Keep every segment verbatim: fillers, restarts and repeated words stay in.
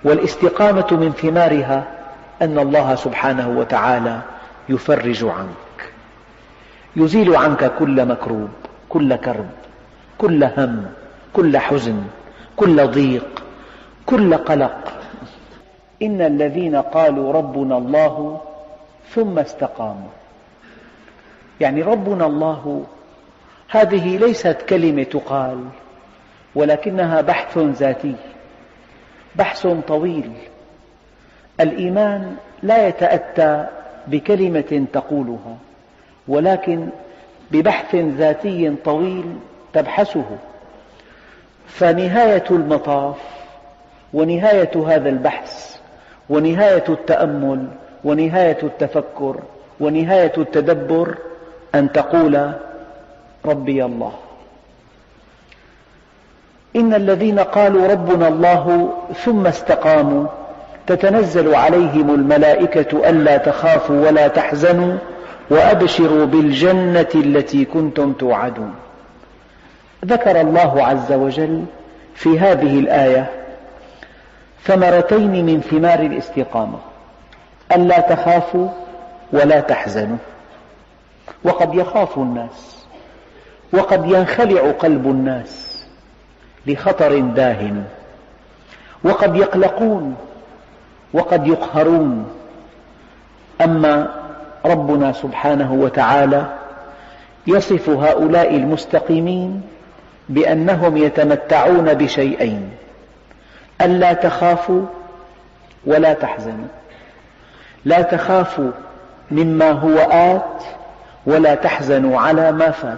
والاستقامة من ثمارها أن الله سبحانه وتعالى يفرج عنك، يزيل عنك كل مكروب، كل كرب، كل هم، كل حزن، كل ضيق، كل قلق. إن الذين قالوا ربنا الله ثم استقاموا، يعني ربنا الله هذه ليست كلمة تقال، ولكنها بحث ذاتي، بحث طويل. الإيمان لا يتأتى بكلمة تقولها، ولكن ببحث ذاتي طويل تبحثه. فنهاية المطاف ونهاية هذا البحث ونهاية التأمل ونهاية التفكر ونهاية التدبر أن تقول ربي الله. إن الذين قالوا ربنا الله ثم استقاموا تتنزل عليهم الملائكة ألا تخافوا ولا تحزنوا وأبشروا بالجنة التي كنتم توعدون. ذكر الله عز وجل في هذه الآية ثمرتين من ثمار الاستقامة: ألا تخافوا ولا تحزنوا. وقد يخاف الناس، وقد ينخلع قلب الناس لخطر داهم، وقد يقلقون، وقد يقهرون. أما ربنا سبحانه وتعالى يصف هؤلاء المستقيمين بأنهم يتمتعون بشيئين: ألا تخافوا ولا تحزنوا. لا تخافوا مما هو آت ولا تحزنوا على ما فات.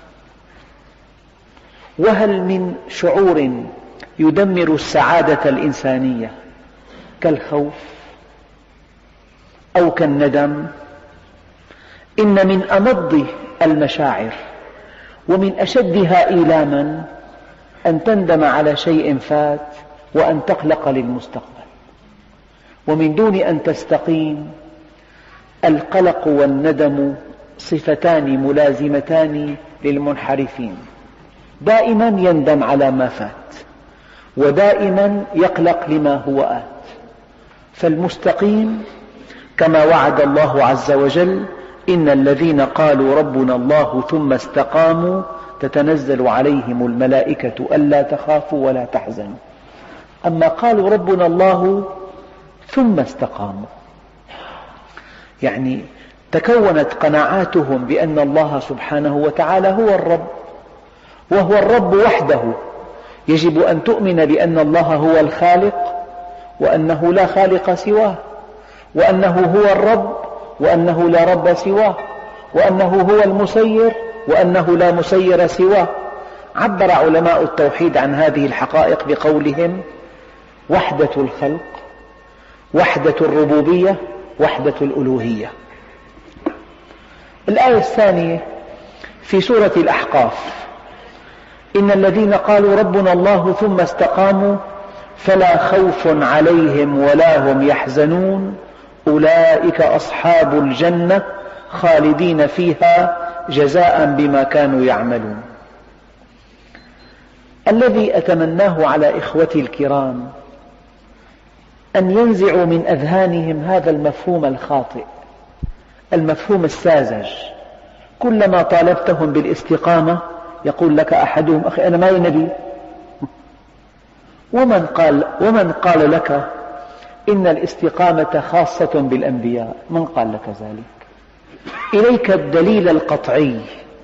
وهل من شعور يدمر السعادة الإنسانية كالخوف أو كالندم؟ إن من أمض المشاعر ومن أشدها إيلاما أن تندم على شيء فات وأن تقلق للمستقبل. ومن دون أن تستقيم، القلق والندم صفتان ملازمتان للمنحرفين، دائما يندم على ما فات ودائما يقلق لما هو آت. فالمستقيم كما وعد الله عز وجل: إن الذين قالوا ربنا الله ثم استقاموا تتنزل عليهم الملائكة ألا تخافوا ولا تحزنوا. أما قالوا ربنا الله ثم استقاموا، يعني تكونت قناعاتهم بأن الله سبحانه وتعالى هو الرب، وهو الرب وحده. يجب أن تؤمن بأن الله هو الخالق، وأنه لا خالق سواه، وأنه هو الرب، وأنه لا رب سواه، وأنه هو المسير، وأنه لا مسير سواه. عبر علماء التوحيد عن هذه الحقائق بقولهم: وحدة الخلق، وحدة الربوبية، وحدة الألوهية. الآية الثانية في سورة الأحقاف: إن الذين قالوا ربنا الله ثم استقاموا فلا خوف عليهم ولا هم يحزنون أولئك أصحاب الجنة خالدين فيها جزاء بما كانوا يعملون. الذي أتمناه على إخوتي الكرام أن ينزعوا من أذهانهم هذا المفهوم الخاطئ، المفهوم الساذج. كلما طالبتهم بالاستقامة يقول لك أحدهم: أخي أنا مالي نبي. ومن قال, ومن قال لك إن الاستقامة خاصة بالأنبياء؟ من قال لك ذلك؟ إليك الدليل القطعي،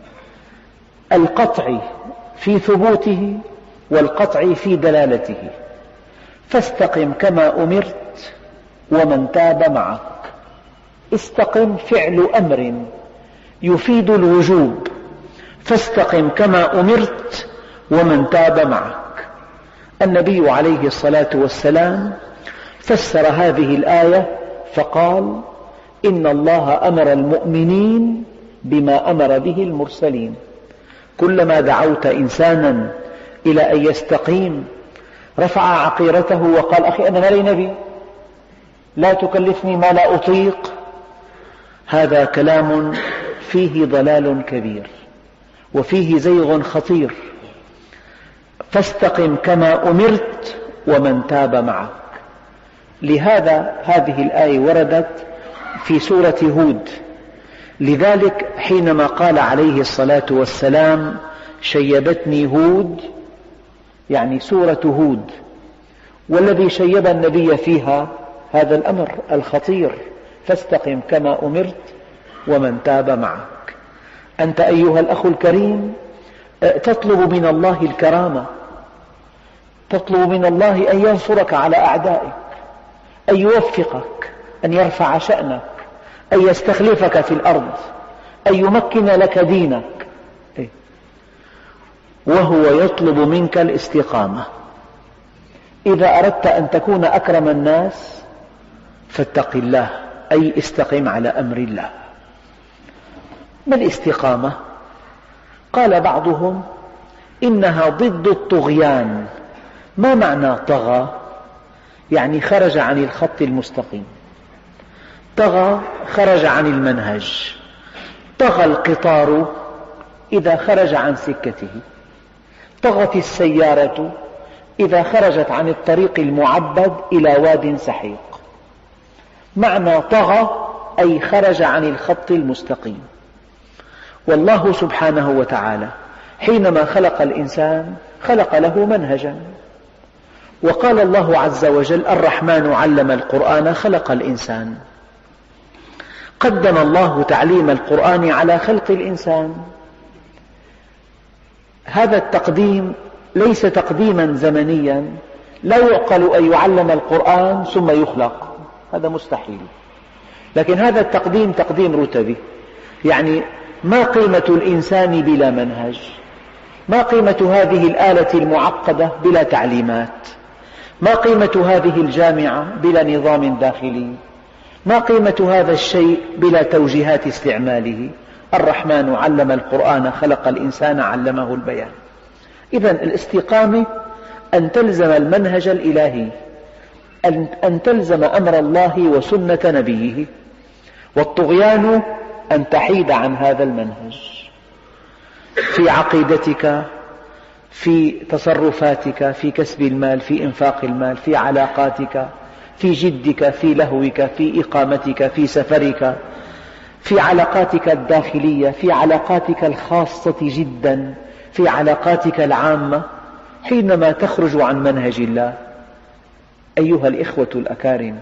القطعي في ثبوته والقطعي في دلالته. فاستقم كما أمرت ومن تاب معك. استقم فعل أمر يفيد الوجوب، فاستقم كما أمرت ومن تاب معك. النبي عليه الصلاة والسلام فسر هذه الآية فقال: إن الله أمر المؤمنين بما أمر به المرسلين. كلما دعوت إنسانا إلى أن يستقيم رفع عقيرته وقال: أخي أنا مالي نبي، لا تكلفني ما لا أطيق. هذا كلام فيه ضلال كبير وفيه زيغ خطير. فاستقم كما أمرت ومن تاب معك. لهذا هذه الآية وردت في سورة هود. لذلك حينما قال عليه الصلاة والسلام شيبتني هود، يعني سورة هود، والذي شيب النبي فيها هذا الأمر الخطير: فاستقم كما أمرت ومن تاب معك. أنت أيها الأخ الكريم تطلب من الله الكرامة، تطلب من الله أن ينصرك على أعدائك، أن يوفقك، أن يرفع شأنك، أن يستخلفك في الأرض، أن يمكن لك دينك، وهو يطلب منك الاستقامة. إذا أردت أن تكون أكرم الناس فاتق الله، أي استقم على أمر الله. ما الاستقامة؟ قال بعضهم إنها ضد الطغيان. ما معنى طغى؟ يعني خرج عن الخط المستقيم، طغى خرج عن المنهج. طغى القطار إذا خرج عن سكته، طغت السيارة إذا خرجت عن الطريق المعبد إلى واد سحيق. معنى طغى أي خرج عن الخط المستقيم. والله سبحانه وتعالى حينما خلق الإنسان خلق له منهجا، وقال الله عز وجل: الرحمن علم القرآن خلق الإنسان. قدم الله تعليم القرآن على خلق الإنسان. هذا التقديم ليس تقديما زمنيا، لا يعقل أن يعلم القرآن ثم يخلق، هذا مستحيل. لكن هذا التقديم تقديم رتبي، يعني ما قيمة الإنسان بلا منهج؟ ما قيمة هذه الآلة المعقدة بلا تعليمات؟ ما قيمة هذه الجامعة بلا نظام داخلي؟ ما قيمة هذا الشيء بلا توجيهات استعماله؟ الرحمن علم القرآن خلق الإنسان علمه البيان. إذن الاستقامة أن تلزم المنهج الإلهي، أن تلزم أمر الله وسنة نبيه. والطغيان أن تحيد عن هذا المنهج في عقيدتك، في تصرفاتك، في كسب المال، في إنفاق المال، في علاقاتك، في جدك، في لهوك، في إقامتك، في سفرك، في علاقاتك الداخلية، في علاقاتك الخاصة جدا، في علاقاتك العامة. حينما تخرج عن منهج الله أيها الإخوة الأكارم،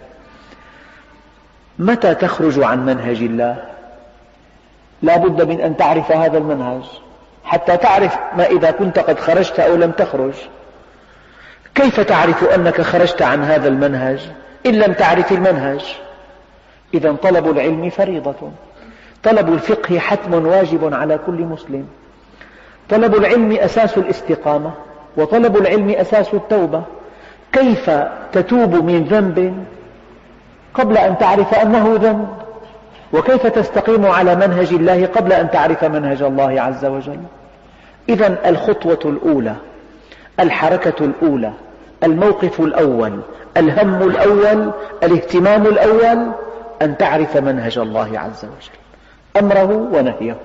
متى تخرج عن منهج الله؟ لا بد من أن تعرف هذا المنهج حتى تعرف ما إذا كنت قد خرجت أو لم تخرج. كيف تعرف أنك خرجت عن هذا المنهج إن لم تعرف المنهج؟ إذن طلب العلم فريضة، طلب الفقه حتم واجب على كل مسلم. طلب العلم أساس الاستقامة، وطلب العلم أساس التوبة. كيف تتوب من ذنب قبل أن تعرف أنه ذنب؟ وكيف تستقيم على منهج الله قبل أن تعرف منهج الله عز وجل؟ إذن الخطوة الأولى، الحركة الأولى، الموقف الأول، الهم الأول، الاهتمام الأول، أن تعرف منهج الله عز وجل، أمره ونهيه.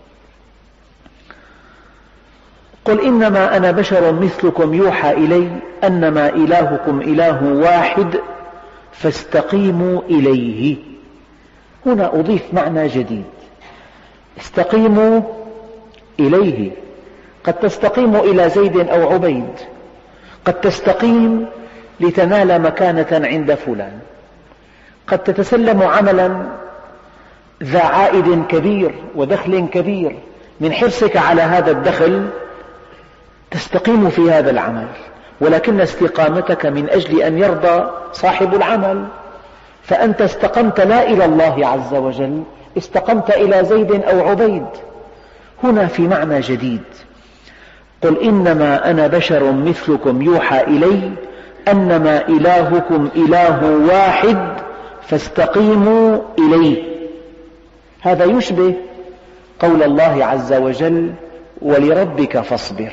قل إنما أنا بشر مثلكم يوحى إلي أنما إلهكم إله واحد فاستقيموا إليه. هنا أضيف معنى جديد: استقيموا إليه. قد تستقيم إلى زيد أو عبيد، قد تستقيم لتنال مكانة عند فلان، قد تتسلم عملا ذا عائد كبير ودخل كبير، من حرصك على هذا الدخل تستقيم في هذا العمل، ولكن استقامتك من أجل أن يرضى صاحب العمل. فأنت استقمت لا إلى الله عز وجل، استقمت إلى زيد أو عبيد. هنا في معنى جديد: قل إنما أنا بشر مثلكم يوحى إلي أنما إلهكم إله واحد فاستقيموا إليه. هذا يشبه قول الله عز وجل: ولربك فاصبر.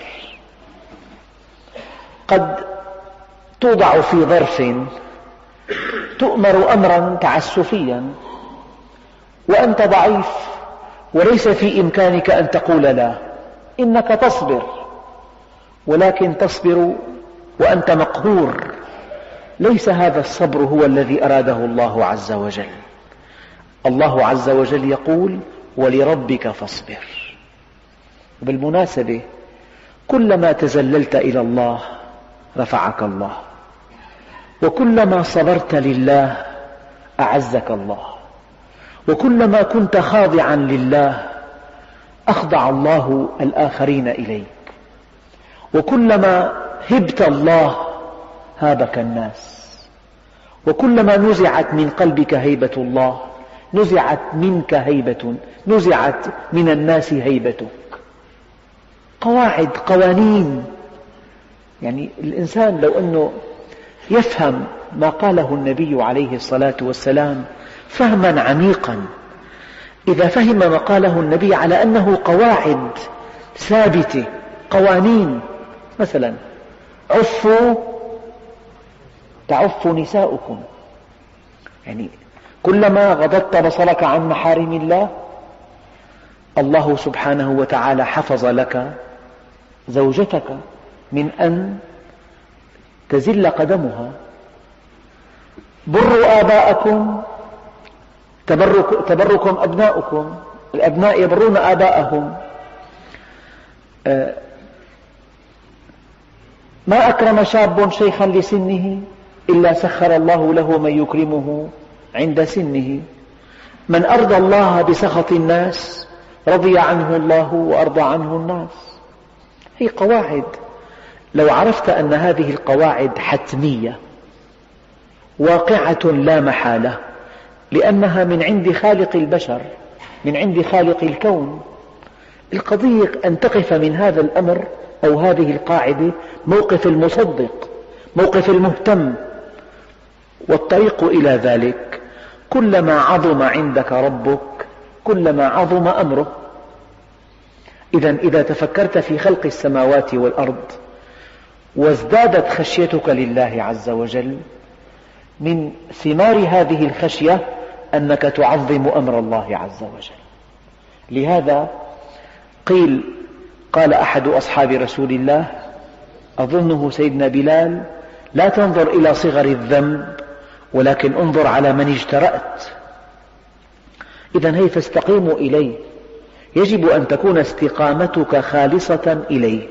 قد توضع في ظرف تؤمر أمرا تعسفيا وأنت ضعيف وليس في إمكانك أن تقول لا، إنك تصبر، ولكن تصبر وأنت مقهور، ليس هذا الصبر هو الذي أراده الله عز وجل. الله عز وجل يقول: ولربك فاصبر. بالمناسبة، كلما تذللت إلى الله رفعك الله، وكلما صبرت لله أعزك الله، وكلما كنت خاضعا لله أخضع الله الآخرين إليك، وكلما هبت الله هابك الناس، وكلما نزعت من قلبك هيبة الله نزعت منك هيبة، نزعت من الناس هيبتك. قواعد، قوانين. يعني الإنسان لو أنه يفهم ما قاله النبي عليه الصلاة والسلام فهما عميقا، إذا فهم ما قاله النبي على أنه قواعد ثابتة، قوانين، مثلا: عفوا تعف نساؤكم، يعني كلما غضضت بصرك عن محارم الله الله سبحانه وتعالى حفظ لك زوجتك من أن تزل قدمها. بروا آباءكم تبرك تبركم أبناؤكم، الأبناء يبرون آباءهم. ما أكرم شاب شيخا لسنه إلا سخر الله له من يكرمه عند سنه. من أرضى الله بسخط الناس رضي عنه الله وأرضى عنه الناس. هي قواعد، لو عرفت أن هذه القواعد حتمية واقعة لا محالة، لأنها من عند خالق البشر، من عند خالق الكون، القضية أن تقف من هذا الأمر أو هذه القاعدة موقف المصدق، موقف المهتم. والطريق إلى ذلك كلما عظم عندك ربك كلما عظم أمره. إذن إذا تفكرت في خلق السماوات والأرض وازدادت خشيتك لله عز وجل، من ثمار هذه الخشية أنك تعظم أمر الله عز وجل. لهذا قيل قال أحد أصحاب رسول الله أظنه سيدنا بلال: لا تنظر إلى صغر الذنب ولكن انظر على من اجترأت. إذن هي فاستقيموا إليه، يجب أن تكون استقامتك خالصة إليه.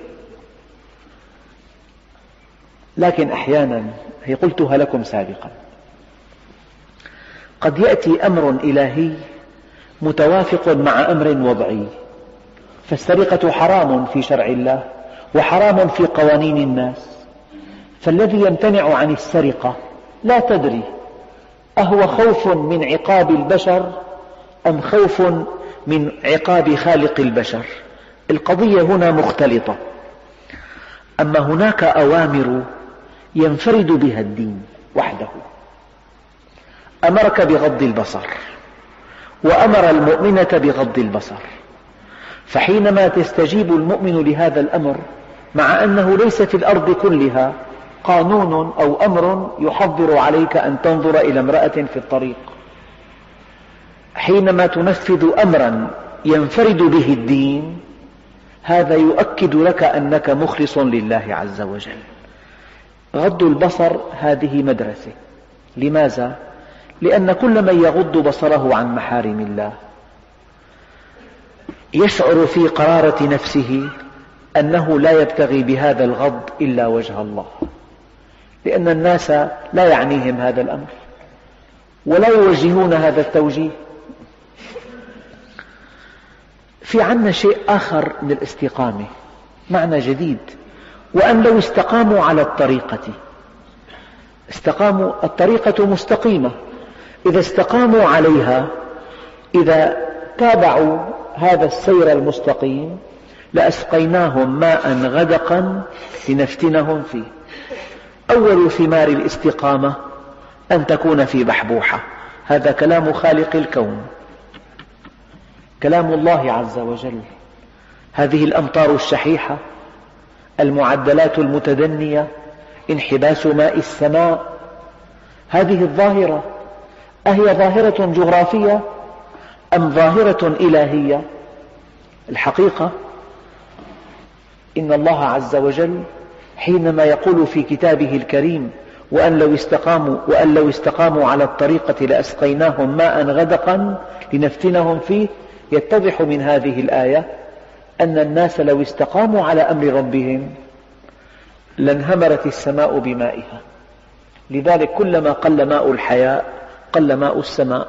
لكن أحيانا، هي قلتها لكم سابقا، قد يأتي أمر إلهي متوافق مع أمر وضعي، فالسرقة حرام في شرع الله وحرام في قوانين الناس، فالذي يمتنع عن السرقة لا تدري أهو خوف من عقاب البشر أم خوف من عقاب خالق البشر. القضية هنا مختلطة. أما هناك أوامر ينفرد بها الدين وحده، أمرك بغض البصر وأمر المؤمنة بغض البصر، فحينما تستجيب المؤمن لهذا الأمر مع أنه ليس في الأرض كلها قانون أو أمر يحضر عليك أن تنظر إلى امرأة في الطريق، حينما تنفذ أمرا ينفرد به الدين هذا يؤكد لك أنك مخلص لله عز وجل. غض البصر هذه مدرسة. لماذا؟ لأن كل من يغض بصره عن محارم الله يشعر في قرارة نفسه أنه لا يبتغي بهذا الغض إلا وجه الله، لأن الناس لا يعنيهم هذا الأمر ولا يوجهون هذا التوجيه. في عنا شيء آخر من الاستقامة، معنى جديد، وأن لو استقاموا على الطريقة، استقاموا، الطريقة مستقيمة، إذا استقاموا عليها، إذا تابعوا هذا السير المستقيم لأسقيناهم ماء غدقا لنفتنهم فيه. أول ثمار الاستقامة أن تكون في بحبوحة. هذا كلام خالق الكون، كلام الله عز وجل. هذه الأمطار الشحيحة، المعدلات المتدنية، انحباس ماء السماء، هذه الظاهرة أهي ظاهرة جغرافية أم ظاهرة إلهية؟ الحقيقة إن الله عز وجل حينما يقول في كتابه الكريم: وأن لو استقاموا, وأن لو استقاموا على الطريقة لأسقيناهم ماء غدقا لنفتنهم فيه. يتضح من هذه الآية أن الناس لو استقاموا على أمر ربهم لانهمرت السماء بمائها. لذلك كلما قل ماء الحياة قل ماء السماء،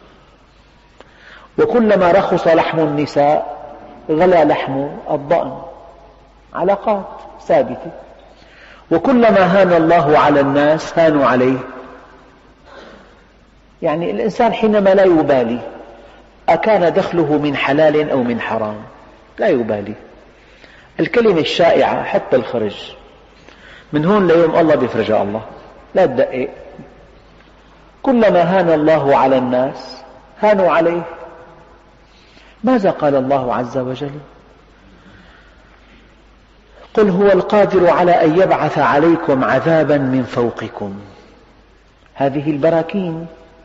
وكلما رخص لحم النساء غلا لحم الضأن. علاقات ثابتة. وكلما هان الله على الناس هانوا عليه. يعني الإنسان حينما لا يبالي أكان دخله من حلال أو من حرام، لا يبالي. الكلمة الشائعة حتى الخرج، من هون ليوم الله بيفرجها الله، لا تدقق. كلما هان الله على الناس هانوا عليه. ماذا قال الله عز وجل؟ قل هو القادر على أن يبعث عليكم عذابا من فوقكم. هذه البراكين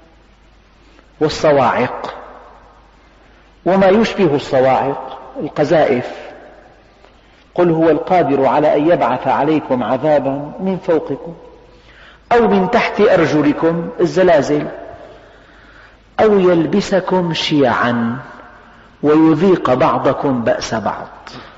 والصواعق وما يشبه الصواعق، القذائف. قل هو القادر على أن يبعث عليكم عذابا من فوقكم أو من تحت أرجلكم، الزلازل، أو يلبسكم شيعا ويذيق بعضكم بأس بعض.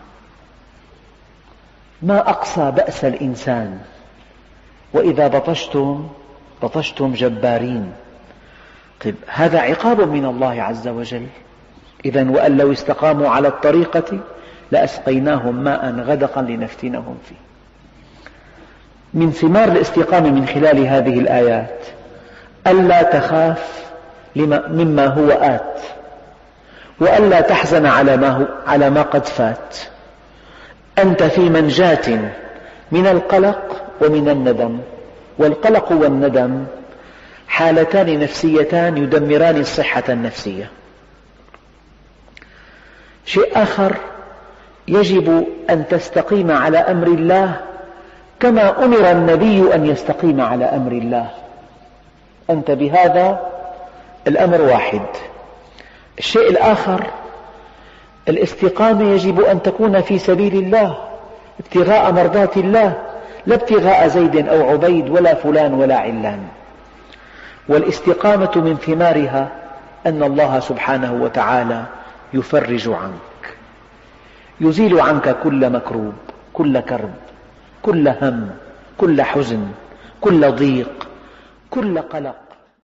ما أقصى بأس الإنسان، وإذا بطشتم بطشتم جبارين. طيب هذا عقاب من الله عز وجل. إذن وأن لو استقاموا على الطريقة لأسقيناهم ماء غدقا لنفتنهم فيه. من ثمار الاستقامة من خلال هذه الآيات ألا تخاف مما هو آت، وألا تحزن على ما, هو على ما قد فات. أنت في منجاة من القلق ومن الندم. والقلق والندم حالتان نفسيتان يدمران الصحة النفسية. شيء آخر، يجب أن تستقيم على أمر الله كما أمر النبي أن يستقيم على أمر الله. أنت بهذا الأمر واحد. الشيء الآخر، الاستقامة يجب أن تكون في سبيل الله ابتغاء مرضات الله، لا ابتغاء زيد أو عبيد ولا فلان ولا علان. والاستقامة من ثمارها أن الله سبحانه وتعالى يفرج عنك، يزيل عنك كل مكروب، كل كرب، كل هم، كل حزن، كل ضيق، كل قلق.